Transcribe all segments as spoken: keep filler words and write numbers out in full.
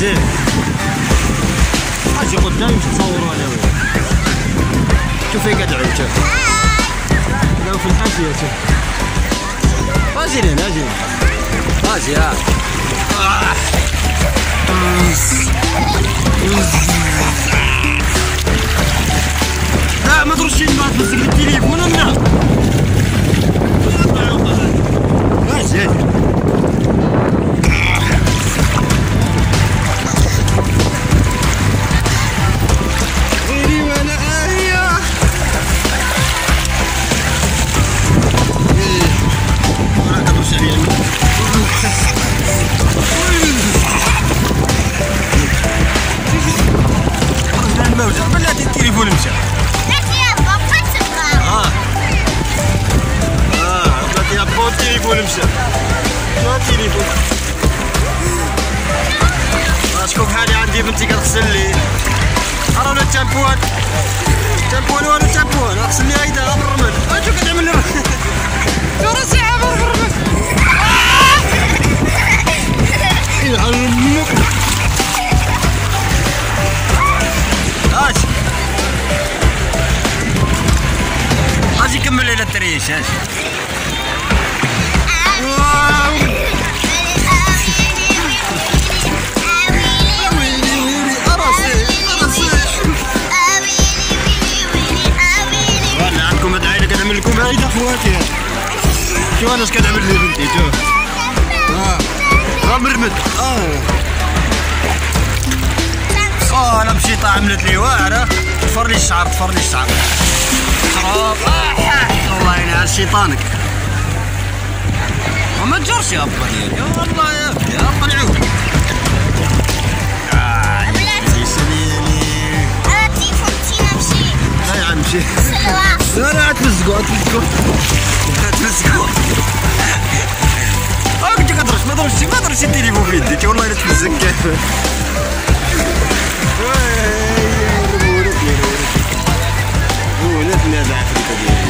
زين اجي قدامي باش تصوروا انا وياك. شوف هي قاعد عيد. شوف لو في الحاشيه. شوف اجي هنا اجي اجي ها. لا ما ترشي الماء تمسك بالتليفون ولا اجي بلاتي التليفون مشى. اه اه بلاتي يا بو التليفون مشى. شنو التليفون؟ شكون بحالي عندي بنتي كتغسل لي. رانا التامبوان تامبوان والو تامبوان غسل لي هيدا بالرمل. شو كتعمل لي شو راسي عامر بالرمل. يلعن امك. اجي اجي كمل ليلة التريش. اجي وانا عندكم ادعي لك نعمل لكم هيدا خواتي. شو انا اش كنعمل لي بنتي. شوف اه ها مرمد. اه اه انا مشيت عملت لي واعره. تفر لي الشعر تفر لي الشعر خراب. آه الله ينعل شيطانك. وما تجرش يا ابا ديالي والله يا يا طلعوا. اه يا سليلي انا التليفون تينا مشي. لا يا عم مشي. لا لا تلزقوا تلزقوا تلزقوا. اه كنت كترش ما درتش ما درتش التليفون في يديك والله الا تلزق. ولدنا هذا عفريته ديالي.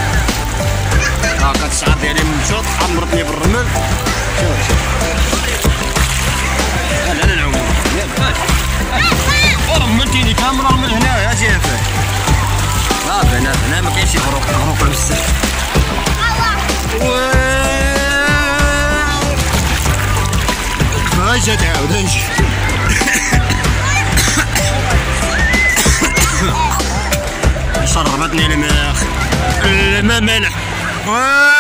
هاكا الشعر ديالي مشوط حمرتني بالرمل. شوف شوف لا لا نعوم ياك رملتيني كامل رمل هنا. اجي فيه لا هنا هنا ما كاينش غروق غروق بزاف. هاي جات عاود اجي شربتني الماء الماء مالح.